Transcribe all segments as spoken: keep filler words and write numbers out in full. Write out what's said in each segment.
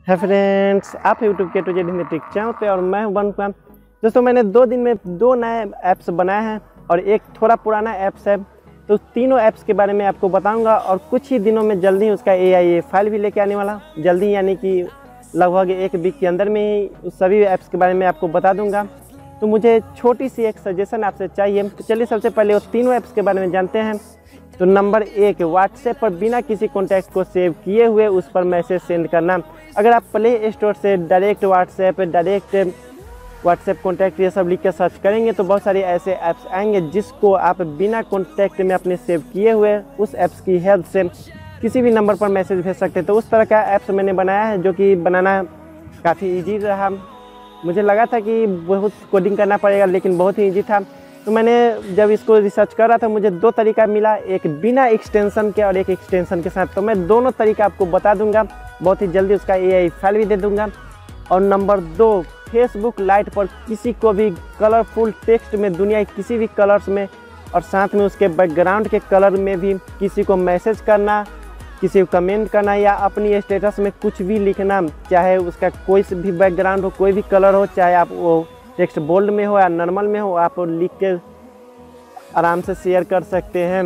है फ्रेंड्स, आप यूट्यूब के to Z Hindi tech channel पे और मैं हूं वनपाल। दोस्तों, मैंने दो दिन में दो नए ऐप्स बनाए हैं और एक थोड़ा पुराना ऐप्स है। तो तीनों ऐप्स के बारे में आपको बताऊंगा और कुछ ही दिनों में जल्दी उसका ए आई ए फाइल भी लेके आने वाला, जल्दी यानी कि लगभग एक वीक के अंदर में ही उस सभी ऐप्स के बारे में आपको बता दूंगा। तो मुझे छोटी सी एक सजेशन आपसे चाहिए। तो चलिए सबसे पहले वो तीनों ऐप्स के बारे में जानते हैं। तो नंबर एक, व्हाट्सएप पर बिना किसी कॉन्टैक्ट को सेव किए हुए उस पर मैसेज सेंड करना। अगर आप प्ले स्टोर से direct WhatsApp direct WhatsApp contact ये सब लिख कर सर्च करेंगे तो बहुत सारे ऐसे ऐप्स आएंगे जिसको आप बिना कॉन्टैक्ट में अपने सेव किए हुए उस ऐप्स की हेल्प से किसी भी नंबर पर मैसेज भेज सकते हैं। तो उस तरह का ऐप्स मैंने बनाया है जो कि बनाना काफ़ी ईजी रहा। मुझे लगा था कि बहुत कोडिंग करना पड़ेगा लेकिन बहुत ही ईजी था। तो मैंने जब इसको रिसर्च कर रहा था मुझे दो तरीका मिला, एक बिना एक्सटेंशन के और एक एक्सटेंशन के साथ। तो मैं दोनों तरीका आपको बता दूंगा, बहुत ही जल्दी उसका ए आई फाइल भी दे दूंगा। और नंबर दो, फेसबुक लाइट पर किसी को भी कलरफुल टेक्स्ट में दुनिया के किसी भी कलर्स में और साथ में उसके बैकग्राउंड के कलर में भी किसी को मैसेज करना, किसी को कमेंट करना या अपनी स्टेटस में कुछ भी लिखना, चाहे उसका कोई भी बैकग्राउंड हो, कोई भी कलर हो, चाहे आप वो टेक्स्ट बोल्ड में हो या नॉर्मल में हो, आप लिख के आराम से शेयर कर सकते हैं।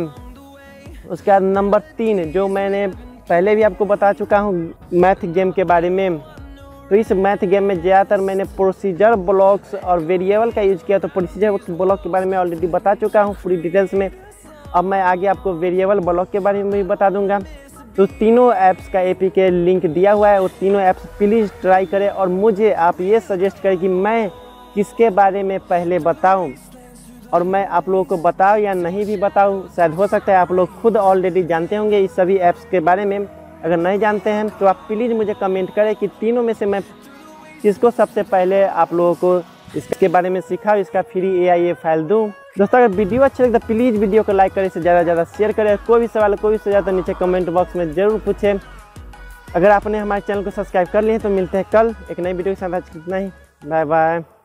उसके बाद नंबर तीन, जो मैंने पहले भी आपको बता चुका हूँ मैथ गेम के बारे में। तो इस मैथ गेम में ज़्यादातर मैंने प्रोसीजर ब्लॉक्स और वेरिएबल का यूज़ किया। तो प्रोसीजर ब्लॉक के बारे में ऑलरेडी बता चुका हूँ पूरी डिटेल्स में। अब मैं आगे आपको वेरिएबल ब्लॉक के बारे में भी बता दूंगा। तो तीनों ऐप्स का ए पी के लिंक दिया हुआ है, वो तीनों ऐप्स प्लीज़ ट्राई करें और मुझे आप ये सजेस्ट करें कि मैं किसके बारे में पहले बताऊं और मैं आप लोगों को बताऊं या नहीं भी बताऊं। शायद हो सकता है आप लोग खुद ऑलरेडी जानते होंगे इस सभी ऐप्स के बारे में। अगर नहीं जानते हैं तो आप प्लीज़ मुझे कमेंट करें कि तीनों में से मैं किसको सबसे पहले आप लोगों को इसके बारे में सिखा, इसका फ्री ए आई ए फाइल दूँ। दोस्तों, अगर वीडियो अच्छा लगे तो प्लीज़ वीडियो को लाइक करें, इसे ज़्यादा से ज़्यादा शेयर करें। कोई भी सवाल कोई भी सुझाव तो नीचे कमेंट बॉक्स में ज़रूर पूछें। अगर आपने हमारे चैनल को सब्सक्राइब कर लिए तो मिलते हैं कल एक नई वीडियो के साथ। आज कितना ही, बाय बाय।